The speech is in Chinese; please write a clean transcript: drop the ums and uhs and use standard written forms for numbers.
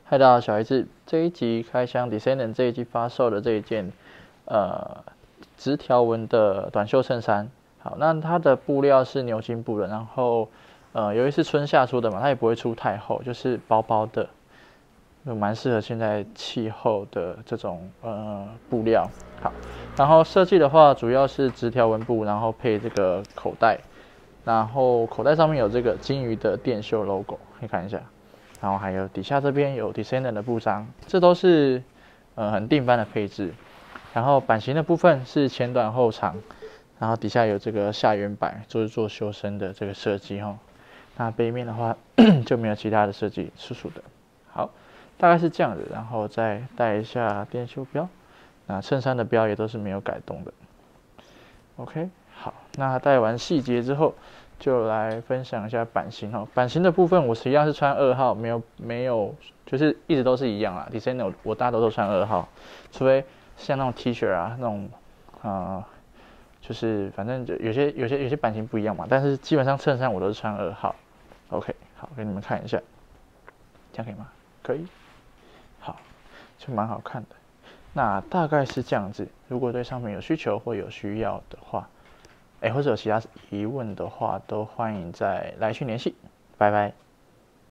嗨，大家好，小孩子。这一集开箱 Descendant 这一季发售的这一件直条纹的短袖衬衫。好，那它的布料是牛津布的，然后由于是春夏出的嘛，它也不会出太厚，就是薄薄的，就蛮适合现在气候的这种布料。好，然后设计的话主要是直条纹布，然后配这个口袋，然后口袋上面有这个金鱼的电绣 logo， 可以看一下。然后还有底下这边有 Descendant 的布章，这都是很定番的配置。然后版型的部分是前短后长，然后底下有这个下圆摆，就是做修身的这个设计哈。那背面的话就没有其他的设计，素素的。好，大概是这样子，然后再带一下电绣标，那衬衫的标也都是没有改动的。OK， 好，那带完细节之后，就来分享一下版型哈。版型的部分我实际上是穿2号，没有，就是一直都是一样啦。Descendant 我大多都穿2号，除非像那种 T 恤啊那种，就是反正就有些版型不一样嘛。但是基本上衬衫我都是穿2号。OK， 好，给你们看一下，这样可以吗？可以。好，就蛮好看的。那大概是这样子。如果对商品有需求或有需要的话，或者有其他疑问的话，都欢迎再来讯联系。拜拜。